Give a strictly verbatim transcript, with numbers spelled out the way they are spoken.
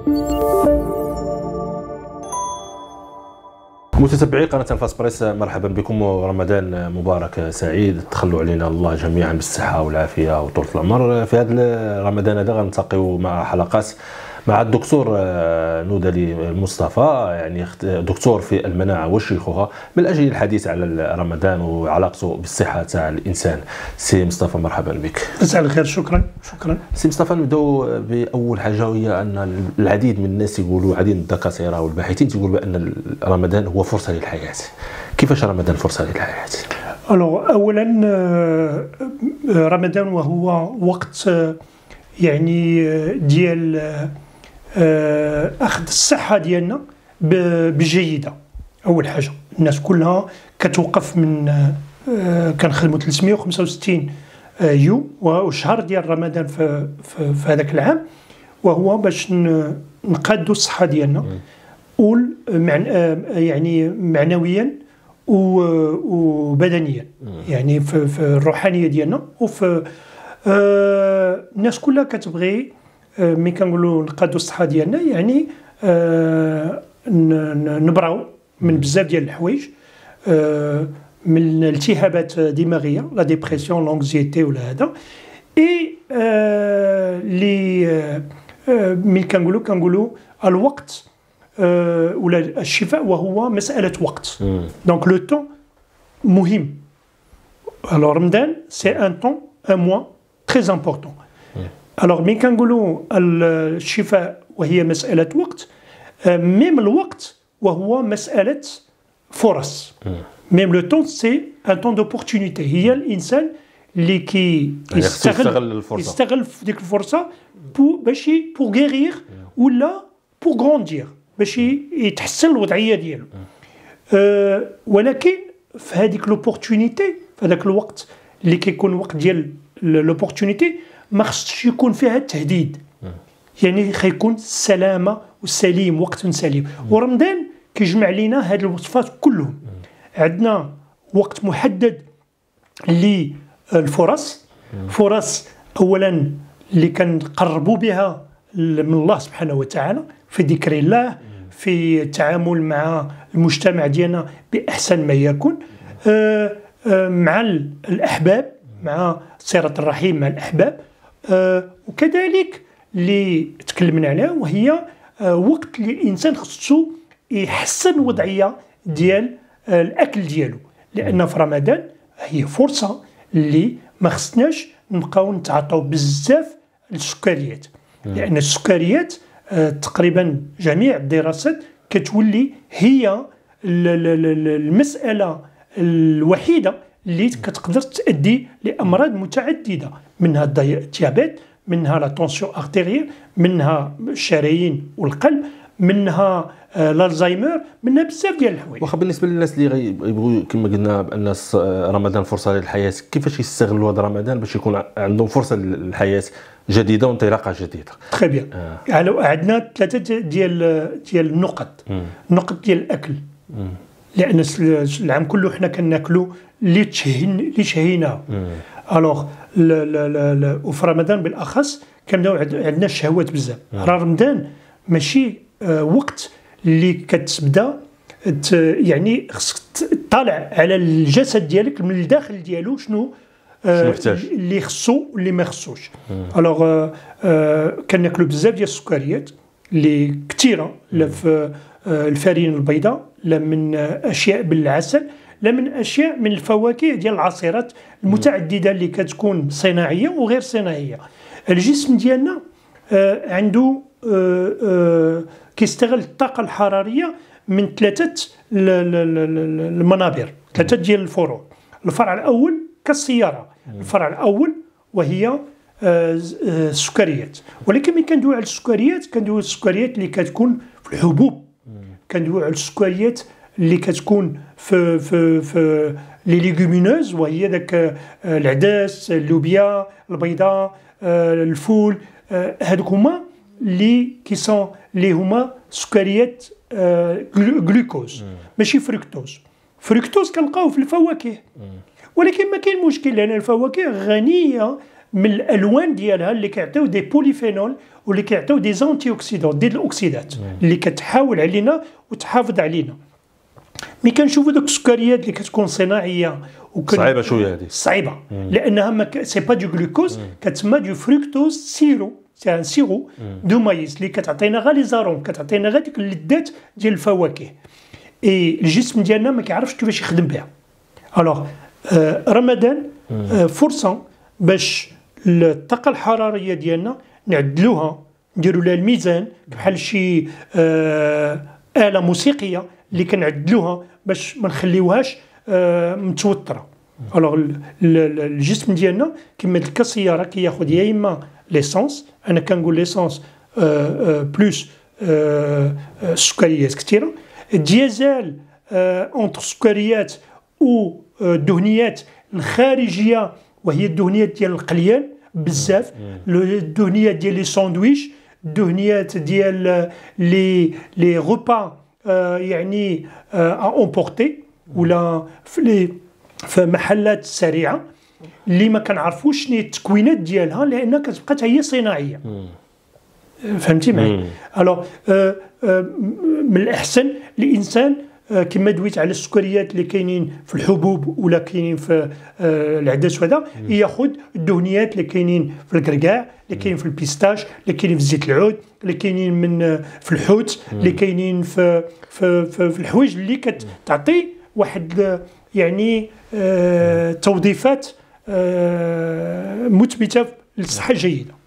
متتبعي قناة الفاس بريس، مرحبا بكم ورمضان مبارك سعيد. تخلوا علينا الله جميعا بالصحة والعافية وطول العمر. في هذا رمضان هذا غنلتقيو مع حلقات مع الدكتور نودالي مصطفى، يعني دكتور في المناعة والشيخوخة، من أجل الحديث على رمضان وعلاقته بالصحة تاع الإنسان. سي مصطفى مرحبا بك. مساء الخير. شكرا شكرا سي مصطفى، نبداو بأول حاجة، وهي أن العديد من الناس يقولوا، عديد من الدكاترة والباحثين تيقولوا بأن رمضان هو فرصة للحياة. كيفاش رمضان فرصة للحياة؟ ألو أولا رمضان وهو وقت يعني ديال أخذ الصحة ديالنا بجيدة. أول حاجة الناس كلها كتوقف من كنخدموا ثلاثمائة وخمسة وستين يوم والشهر ديال رمضان في, في, في هذاك العام، وهو باش نقادوا الصحة ديالنا يعني معنويا وبدنيا، يعني في, في الروحانية ديالنا. وفي آه الناس كلها كتبغي آه ملي كنقولوا نقادوا الصحة ديالنا، يعني آه نبراو من بزاف ديال الحوايج، آه من الالتهابات دماغية، لا ديبرسيون، لونكزيتي ولا هذا. اي آه لي آه ملي كنقولوا كنقولوا الوقت آه ولا الشفاء وهو مسألة وقت. دونك لو طون مهم. الوغ رمضان سي ان طون ان موا très important. Alors ملي كنقولوا الشفاء وهي مسألة وقت، ميم الوقت وهو مسألة فرص. ميم لو طون سي ان طون دوبورتونيتي، هي الإنسان اللي كي يستغل الفرصة، يستغل في ديك الفرصة بو باش بو غيرير ولا بو غروندير، باش يتحسن الوضعية ديالو. أه ولكن في هذيك لوبورتونيتي، في هذاك الوقت اللي كيكون وقت ديال لوبورتونيتي، ما خصش يكون فيها التهديد، يعني خيكون السلامه والسليم، وقت سليم. ورمضان كيجمع لينا هاد الوصفات كلهم. عندنا وقت محدد للفرص، فرص اولا اللي كنقربوا بها من الله سبحانه وتعالى، في ذكر الله، في التعامل مع المجتمع ديالنا باحسن ما يكون، آه آه مع الاحباب، مع صلة الرحيم مع الأحباب، أه وكذلك اللي تكلمنا عليها وهي أه وقت اللي الإنسان خصو يحسن الوضعية ديال أه الأكل ديالو، لأن في رمضان هي فرصة اللي ما خصناش نبقاو نتعاطاو بزاف السكريات، لأن السكريات أه تقريبا جميع الدراسات كتولي هي المسألة الوحيدة اللي كتقدر تؤدي لامراض متعدده، منها الديابيت، منها لا طونسيون ارتيريال، منها الشرايين والقلب، منها الالزهايمر، منها بزاف ديال الحوايج. واخا بالنسبه للناس اللي غيبغوا كما قلنا بان رمضان فرصه للحياه، كيفاش يستغلوا هذا رمضان باش يكون عندهم فرصه للحياه جديده وانطلاقه جديده؟ تري بيان. آه. يعني عندنا ثلاثه ديال ديال النقط، النقط ديال الاكل. مم. لان العام كله حنا كناكلوا اللي تشهين اللي شهيناه. الوغ وفي رمضان بالاخص كنبداو عندنا الشهوات بزاف. راه رمضان ماشي آه وقت اللي كتبدا يعني خصك تطالع على الجسد ديالك من الداخل ديالو شنو آه اللي خصو واللي ما خصوش. الوغ آه آه كناكلوا بزاف ديال السكريات اللي كثيره، لا في آه الفرينه البيضاء، لا من اشياء بالعسل، لا من اشياء من الفواكه ديال العصيرات المتعدده اللي كتكون صناعيه وغير صناعيه. الجسم ديالنا آه عنده آه آه كيستغل الطاقه الحراريه من ثلاثه المنابر، ثلاثه ديال الفروع. الفرع الاول كالسياره، الفرع الاول وهي السكريات. ولكن ملي كندويو على السكريات كندويو على السكريات اللي كتكون في الحبوب، كندويو على السكريات اللي كتكون في في في لي ليغومينوز، وهي داك العدس، اللوبيا، البيضاء، الفول، هادوك هما اللي كيسون اللي هما سكريات غلوكوز، ماشي فركتوز. فركتوز كنلقاوه في الفواكه، ولكن ما كاين مشكل لان الفواكه غنيه من الالوان ديالها اللي كيعطيو دي بوليفينول واللي كيعطيو دي زونتي اوكسيدون، ديال الاكسيدات اللي كتحاول علينا وتحافظ علينا. مي كنشوفوا دوك السكريات اللي كتكون صناعيه صعيبه شويه هذه، صعيبه لانها ما ك... سي با دو جلوكوز، كتسمى دو فركتوز سيرو، سي ان سيرو دو مايز اللي كتعطينا غير لي زاروم، كتعطينا غير ديك اللذات ديال الفواكه. اي الجسم ديالنا ما كيعرفش كيفاش يخدم بها. الوغ آه رمضان آه فرصه باش الطاقه الحراريه ديالنا نعدلوها، نديروا لها الميزان بحال شي آه آلة موسيقيه اللي كنعدلوها باش ما نخليوهاش آه متوتره. الوغ الجسم ديالنا كما ديك السياره كياخذ يا اما ليسونس، انا كنقول ليسونس آه آه بلوس آه آه سكريات كثيره، الديازل آه اونتر سكريات و آه دهنيات الخارجيه وهي الدهنيات ديال القليان بزاف، الدهنيات ديال لي ساندويش، الدهنيات ديال لي لي غوبا آه يعني ا امبورتي ولا في لي في محلات سريعه اللي ما كنعرفوش شنو هي التكوينات ديالها لانها كتبقى حتى هي صناعيه. فهمتي معايا؟ الوغ آه آه من الاحسن الانسان آه كما دويت على السكريات اللي كاينين في الحبوب ولا كاينين في آه العدس وهذا، ياخذ الدهنيات اللي كاينين في الكركاع، اللي كاينين في البيستاش، اللي كاينين في زيت العود، اللي كاينين من آه في الحوت، اللي كاينين في في في, في الحوايج اللي كتعطي واحد آه يعني آه توظيفات آه مثبته للصحه الجيده.